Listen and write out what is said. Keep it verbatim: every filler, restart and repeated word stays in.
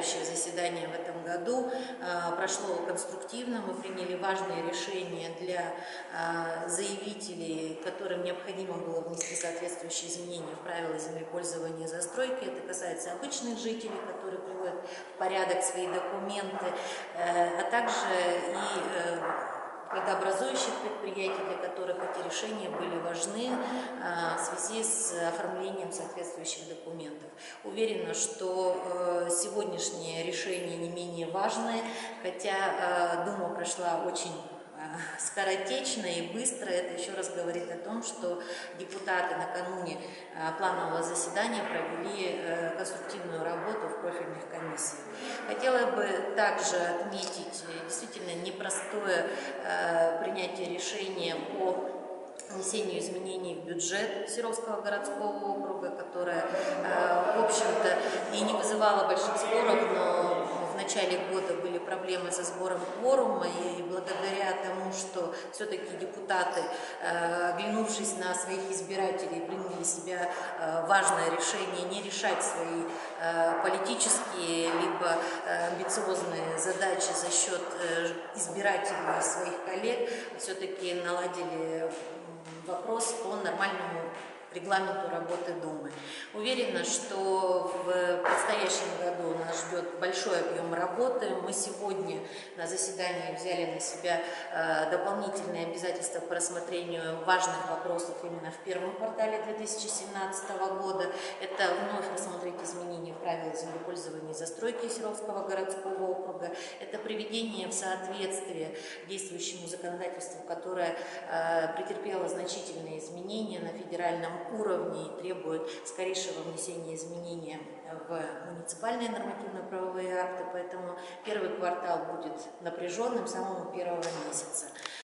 завершающее заседание в этом году прошло конструктивно. Мы приняли важные решения для заявителей, которым необходимо было внести соответствующие изменения в правила землепользования и застройки. Это касается обычных жителей, которые приводят в порядок свои документы, а также и градообразующих предприятий, для которых эти решения были важны в связи с оформлением соответствующих документов. Уверена, что сегодняшнее решение не менее важное, хотя Дума прошла очень скоротечно и быстро. Это еще раз говорит о том, что депутаты накануне планового заседания провели конструктивную работу в профильных комиссиях. Хотела бы также отметить действительно непростое принятие решения по внесению изменений в бюджет Серовского городского округа, которое, в общем-то, и не вызывало больших споров, но в начале года были проблемы со сбором кворума, и благодаря тому, что все-таки депутаты, оглянувшись на своих избирателей, приняли в себя важное решение не решать свои политические либо амбициозные задачи за счет избирателей своих коллег, все-таки наладили вопрос по нормальному регламенту работы Думы. Уверена, что в предстоящем году нас ждет большой объем работы. Мы сегодня на заседании взяли на себя дополнительные обязательства по рассмотрению важных вопросов именно в первом квартале две тысячи семнадцатого года. Это вновь рассмотреть изменения в правила землепользования и застройки Серовского городского округа. Это приведение в соответствие действующему законодательству, которое претерпело значительные изменения на федеральном уровне и требует скорейшего внесения изменения в муниципальные нормативно-правовые акты, поэтому первый квартал будет напряженным с самого первого месяца.